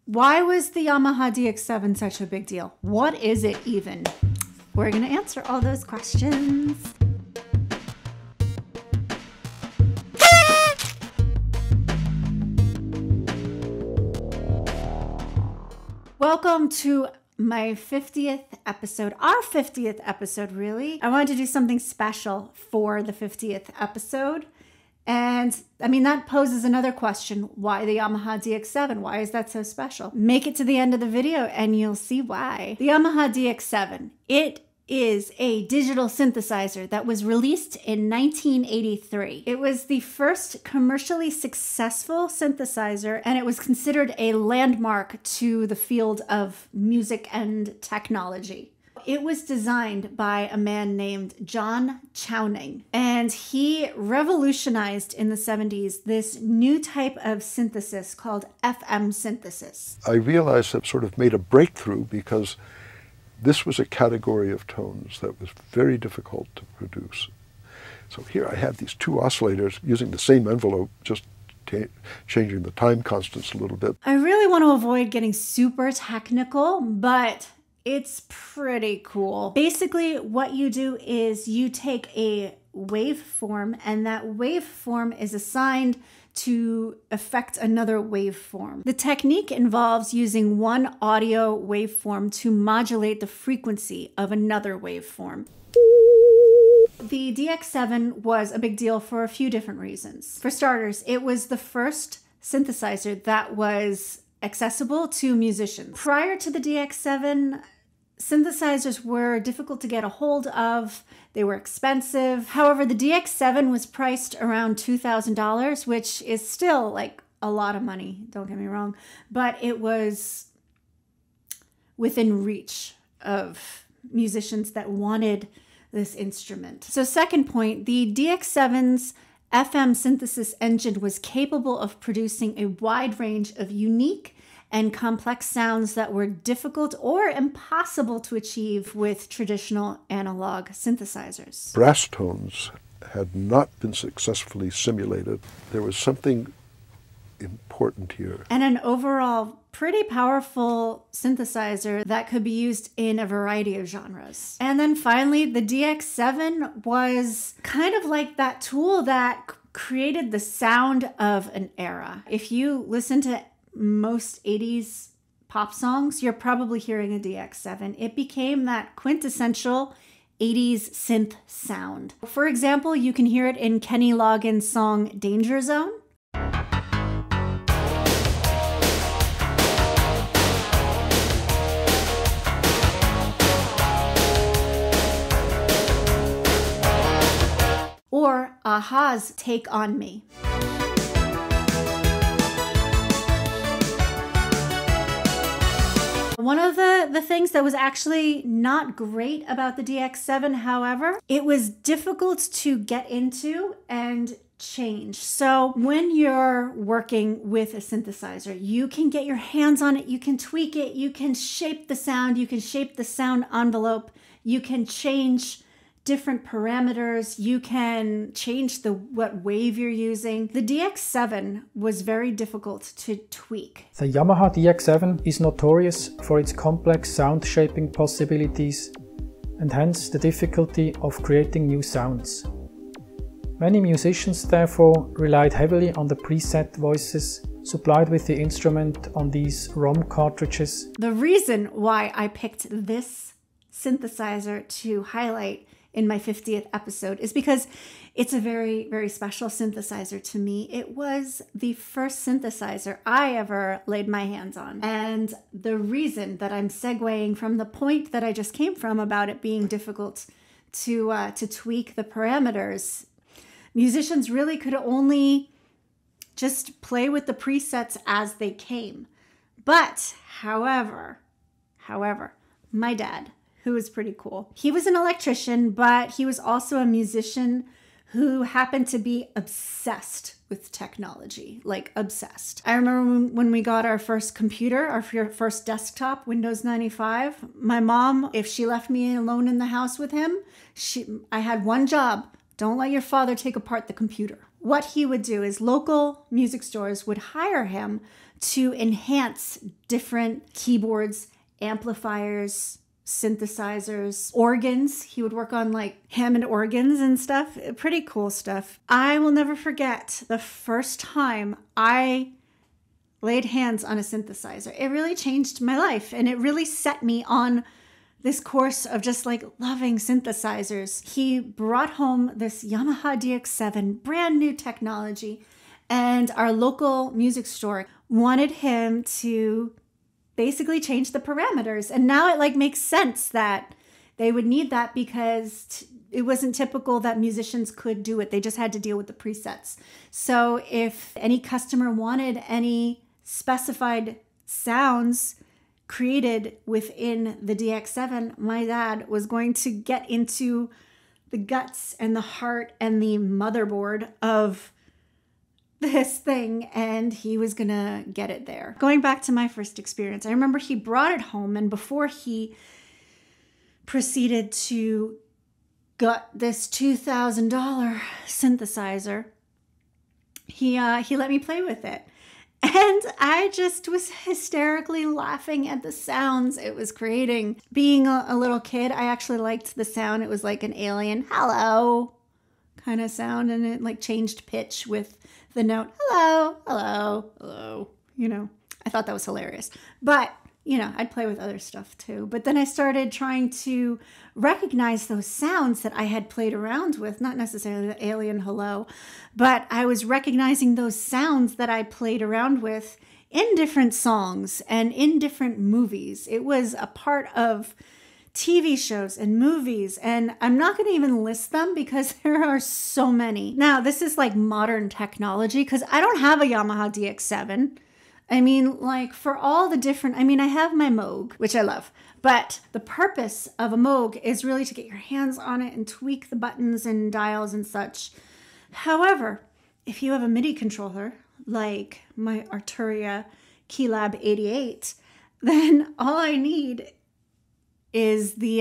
Why was the Yamaha DX7 such a big deal? What is it even? We're going to answer all those questions. Welcome to my 50th episode, our 50th episode, really. I wanted to do something special for the 50th episode. And I mean, that poses another question. Why the Yamaha DX7? Why is that so special? Make it to the end of the video and you'll see why. The Yamaha DX7, it is a digital synthesizer that was released in 1983. It was the first commercially successful synthesizer, and it was considered a landmark to the field of music and technology. It was designed by a man named John Chowning, and he revolutionized in the 70s this new type of synthesis called FM synthesis. I realized that sort of made a breakthrough because this was a category of tones that was very difficult to produce. So here I have these two oscillators using the same envelope, just changing the time constants a little bit. I really want to avoid getting super technical, but it's pretty cool. Basically, what you do is you take a waveform, and that waveform is assigned to affect another waveform. The technique involves using one audio waveform to modulate the frequency of another waveform. The DX7 was a big deal for a few different reasons. For starters, it was the first synthesizer that was accessible to musicians. Prior to the DX7, synthesizers were difficult to get a hold of. They were expensive. However, the DX7 was priced around $2,000, which is still like a lot of money, don't get me wrong, but it was within reach of musicians that wanted this instrument. So second point, the DX7's FM synthesis engine was capable of producing a wide range of unique and complex sounds that were difficult or impossible to achieve with traditional analog synthesizers. Brass tones had not been successfully simulated. There was something important here. And an overall pretty powerful synthesizer that could be used in a variety of genres. And then finally, the DX7 was kind of like that tool that created the sound of an era. If you listen to most 80s pop songs, you're probably hearing a DX7. It became that quintessential 80s synth sound. For example, you can hear it in Kenny Loggins' song Danger Zone. Or Aha's Take On Me. One of the things that was actually not great about the DX7, however, it was difficult to get into and change. So when you're working with a synthesizer, you can get your hands on it, you can tweak it, you can shape the sound, you can shape the sound envelope, you can change different parameters, you can change what wave you're using. The DX7 was very difficult to tweak. The Yamaha DX7 is notorious for its complex sound shaping possibilities and hence the difficulty of creating new sounds. Many musicians therefore relied heavily on the preset voices supplied with the instrument on these ROM cartridges. The reason why I picked this synthesizer to highlight in my 50th episode is because it's a very, very special synthesizer to me. It was the first synthesizer I ever laid my hands on. And the reason that I'm segueing from the point that I just came from about it being difficult to tweak the parameters, musicians really could only just play with the presets as they came. But, however, my dad, who was pretty cool. He was an electrician, but he was also a musician who happened to be obsessed with technology, like obsessed. I remember when we got our first computer, our first desktop, Windows 95, my mom, if she left me alone in the house with him, I had one job: don't let your father take apart the computer. What he would do is local music stores would hire him to enhance different keyboards, amplifiers, synthesizers, organs. He would work on like Hammond organs and stuff. Pretty cool stuff. I will never forget the first time I laid hands on a synthesizer. It really changed my life, and it really set me on this course of just like loving synthesizers. He brought home this Yamaha DX7, brand new technology, and our local music store wanted him to basically change the parameters. And now it like makes sense that they would need that, because it wasn't typical that musicians could do it. They just had to deal with the presets. So if any customer wanted any specified sounds created within the DX7, my dad was going to get into the guts and the heart and the motherboard of this thing, and he was gonna get it there. Going back to my first experience, I remember he brought it home, and before he proceeded to gut this $2,000 synthesizer, he let me play with it. And I just was hysterically laughing at the sounds it was creating. Being a little kid, I actually liked the sound. It was like an alien hello kind of sound, and it like changed pitch with the note hello, hello, hello. You know, I thought that was hilarious. But, you know, I'd play with other stuff too. But then I started trying to recognize those sounds that I had played around with, not necessarily the alien hello, but I was recognizing those sounds that I played around with in different songs and in different movies. It was a part of TV shows and movies, and I'm not going to even list them because there are so many. Now, this is like modern technology, because I don't have a Yamaha DX7. I mean, like for all the different, I mean, I have my Moog, which I love, but the purpose of a Moog is really to get your hands on it and tweak the buttons and dials and such. However, if you have a MIDI controller, like my Arturia Keylab 88, then all I need is the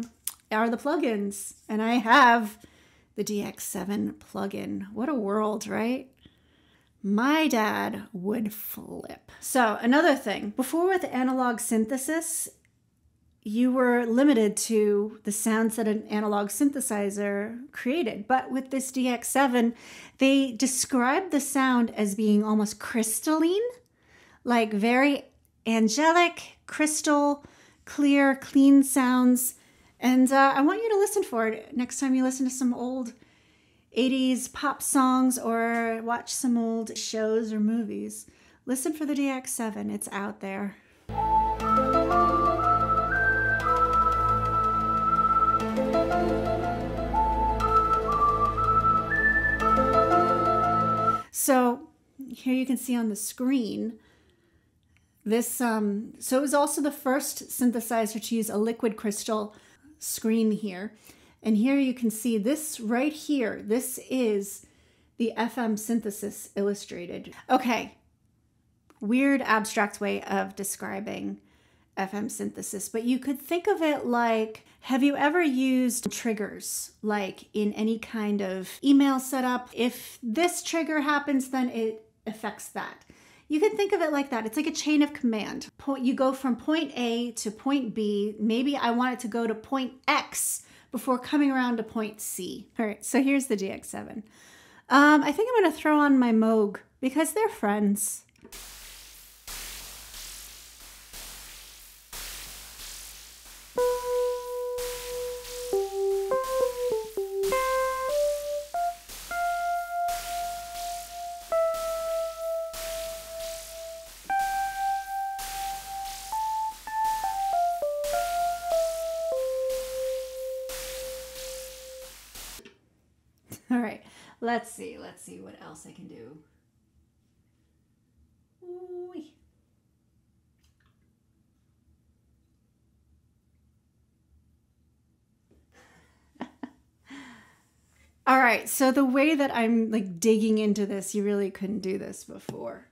plugins, and I have the DX7 plugin. What a world, right? My dad would flip. So another thing, before with analog synthesis, you were limited to the sounds that an analog synthesizer created. But with this DX7, they describe the sound as being almost crystalline, like very angelic, crystal, clear, clean sounds. And I want you to listen for it next time you listen to some old 80s pop songs or watch some old shows or movies. Listen for the DX7. It's out there. So here you can see on the screen this, so it was also the first synthesizer to use a liquid crystal screen here. And here you can see this right here. This is the FM synthesis illustrated. Okay, weird abstract way of describing FM synthesis, but you could think of it like, have you ever used triggers, like in any kind of email setup? If this trigger happens, then it affects that. You can think of it like that. It's like a chain of command. You go from point A to point B. Maybe I want it to go to point X before coming around to point C. All right, so here's the DX7. I think I'm gonna throw on my Moog because they're friends. All right, let's see what else I can do. Ooh. All right, so the way that I'm like digging into this, you really couldn't do this before.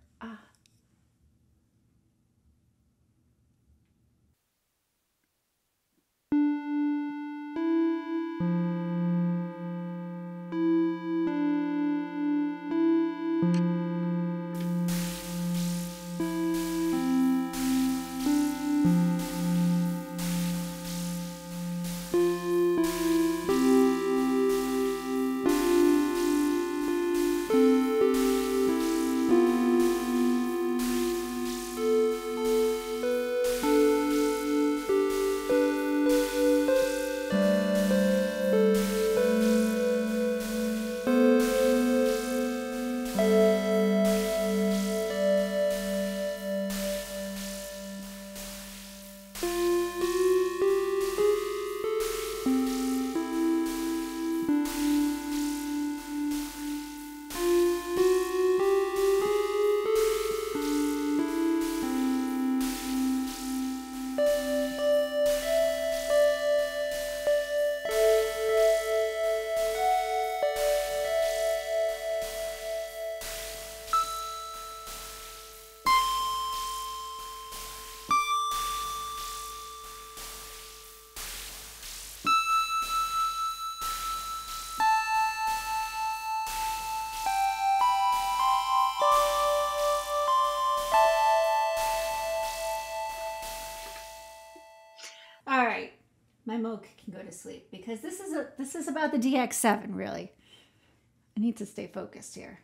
my Moog can go to sleep, because this is about the DX7, really. I need to stay focused here.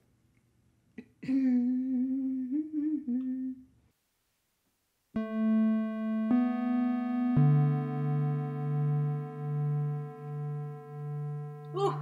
Ooh.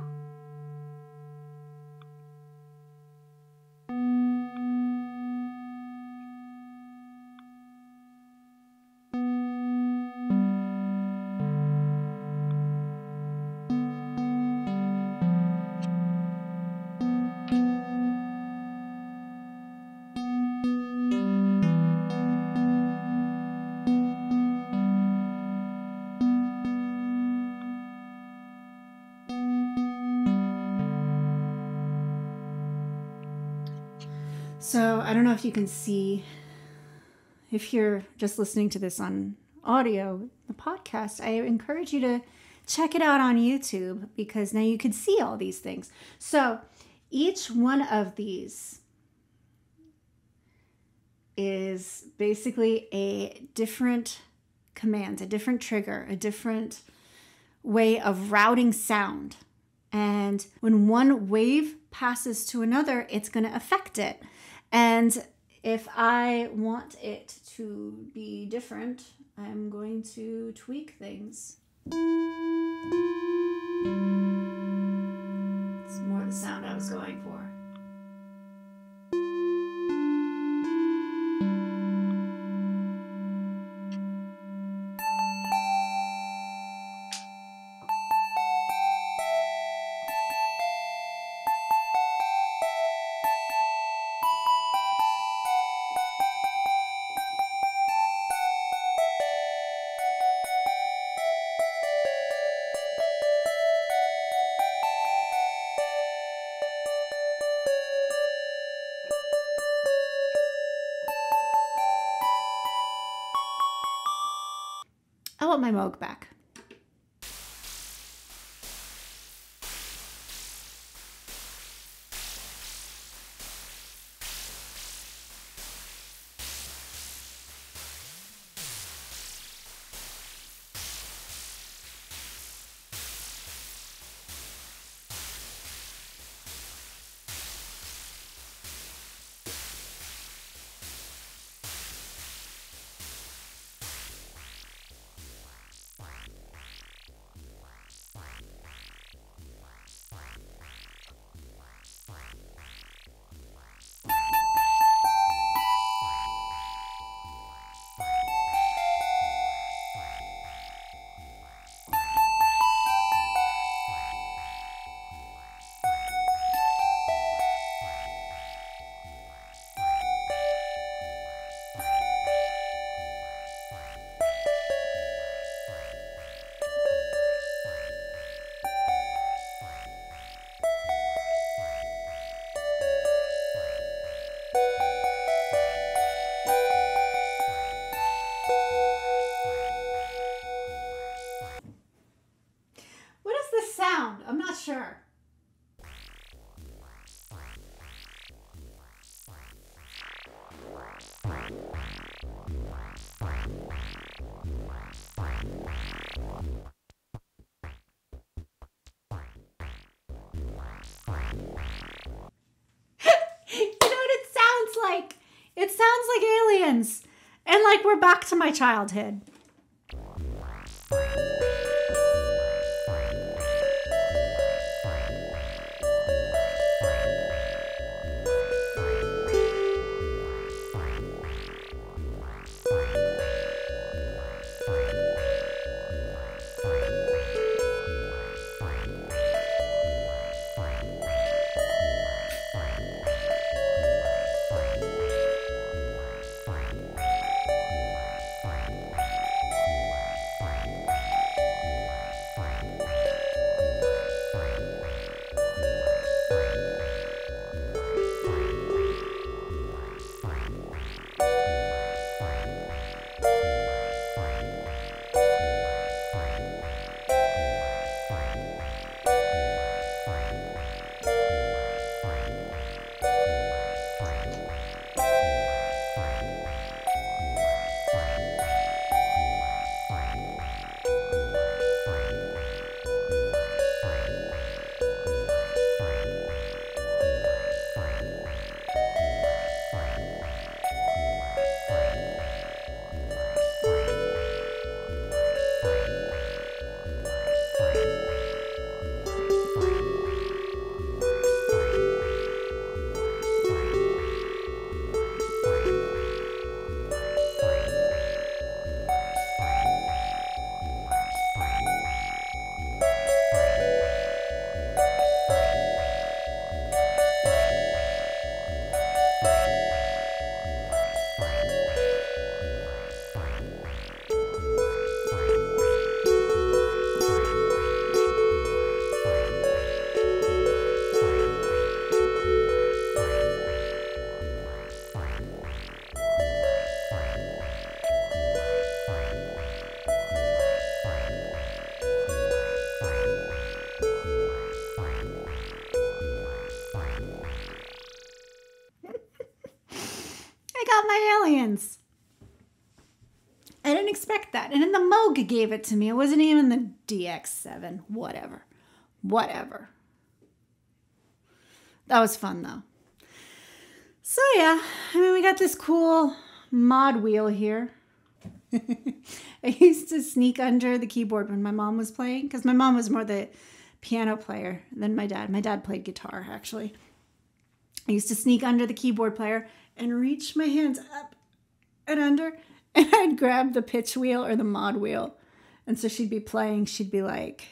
So I don't know if you can see, if you're just listening to this on audio, the podcast, I encourage you to check it out on YouTube, because now you can see all these things. So each one of these is basically a different command, a different trigger, a different way of routing sound. And when one wave passes to another, it's going to affect it. And if I want it to be different, I'm going to tweak things. It's more the sound I was going for. I want my Moog back. I'm not sure. It sounds like aliens. And like we're back to my childhood. hands. I didn't expect that. And then the Moog gave it to me. It wasn't even the DX7. Whatever. Whatever. That was fun, though. So, yeah. I mean, we got this cool mod wheel here. I used to sneak under the keyboard when my mom was playing, because my mom was more the piano player than my dad. My dad played guitar, actually. I used to sneak under the keyboard player and reach my hands up and under, and I'd grab the pitch wheel or the mod wheel. And so she'd be playing, she'd be like...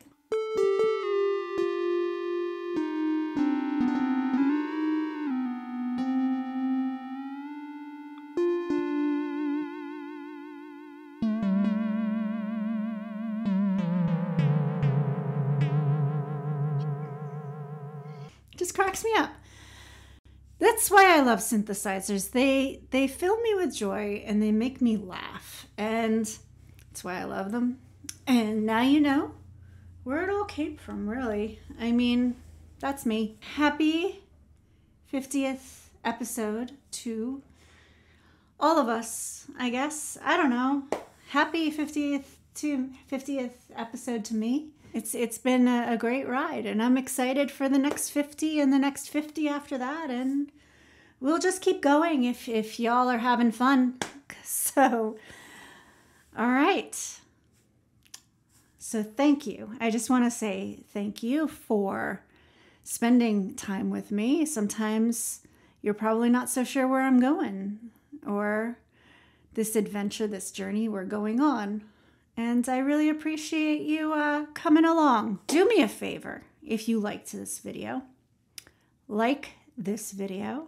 Just cracks me up. That's why I love synthesizers. They fill me with joy and they make me laugh. And that's why I love them. And now you know where it all came from, really. I mean, that's me. Happy 50th episode to all of us, I guess. I don't know. Happy 50th episode to me. It's been a great ride, and I'm excited for the next 50 and the next 50 after that, and we'll just keep going if y'all are having fun. So, all right. So thank you. I just want to say thank you for spending time with me. Sometimes you're probably not so sure where I'm going or this adventure, this journey we're going on. And I really appreciate you coming along. Do me a favor if you liked this video. Like this video,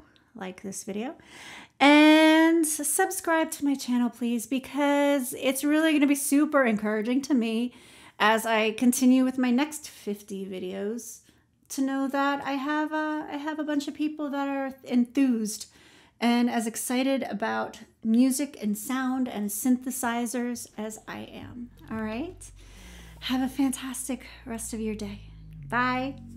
and subscribe to my channel, please, because it's really going to be super encouraging to me as I continue with my next 50 videos to know that I have a bunch of people that are enthused and as excited about music and sound and synthesizers as I am. All right? Have a fantastic rest of your day. Bye.